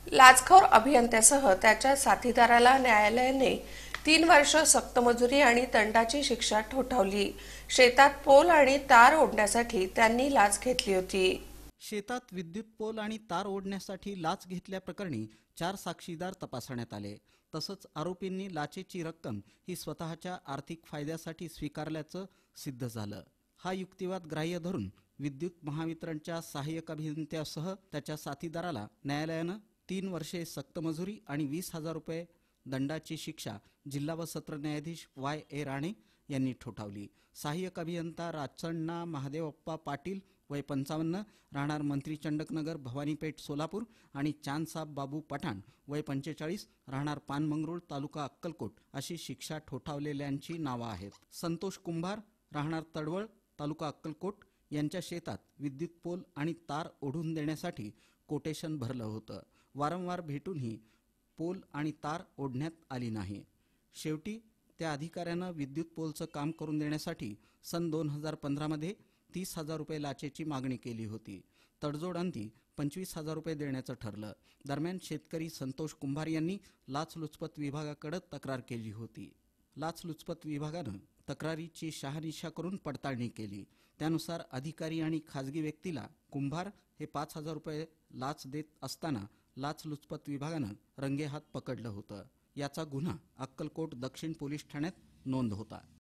लाचखोर अभियंत्यासह त्याच्या साथीदाराला न्यायालयाने 3 वर्ष सक्तमजुरी आणि दंडाची शिक्षा ठोठावली। शेतात पोल आणि तार ओढण्यासाठी त्यांनी लाच घेतली होती। शेतात विद्युत पोल आणि तार ओढण्यासाठी लाच घेतल्याप्रकरणी 4 साक्षीदार तपासण्यात आले। तसंच आरोपींनी लाचेची रक्कम ही स्वतःच्या आर्थिक फायद्यासाठी स्वीकारल्याचं सिद्ध झालं। हा युक्तिवाद ग्राह्य धरून विद्युत महावितरणच्या सहाय्यक अभियंत्यासह त्याच्या साथीदाराला न्यायालयानं 3 वर्षे सक्तमजुरी आणि 20,000 रुपये दंडाची शिक्षा जिल्हा व सत्र न्यायाधीश Y.A. राणे यांनी ठोठावली। सहाय्यक अभियंता राचण्णा महादेवप्पा पाटील वय 55 राहणार मंत्री चंडकनगर भवानीपेठ सोलापूर आणि चांदसाब बाबू पठाण वय 45 राहणार पानमंगरूळ तालुका अक्कलकोट अशी शिक्षा ठोठावलेल्यांची नावं आहेत। संतोष कुंभार राहणार तडवळ तालुका अक्कलकोट यांच्या शेतात विद्युत पोल आणि तार ओढून देण्यासाठी कोटेशन भरलं होतं। वारंवार भेटूनही पोल आणि तार ओढण्यात आली नाही। शेवटी त्या अधिकाऱ्यानं विद्युत पोलचं काम करून देण्यासाठी सन 2015 मध्ये 30,000 रुपये लाचेची मागणी केली होती। तडजोड अंती 25,000 रुपये देण्याचं ठरलं। दरम्यान शेतकरी संतोष कुंभार यांनी लाचलुचपत विभागाकडे तक्रार केली होती। लाचलुचपत विभागानं तक्रारीची शहानिशा करून पडताळणी केली। त्यानुसार अधिकारी आणि खाजगी व्यक्तीला कुंभार हे 5,000 रुपये लाच देत असताना लाचलुचपत विभागानं रंगेहात पकडलं होतं। याचा गुन्हा अक्कलकोट दक्षिण पोलीस ठाण्यात नोंद होता।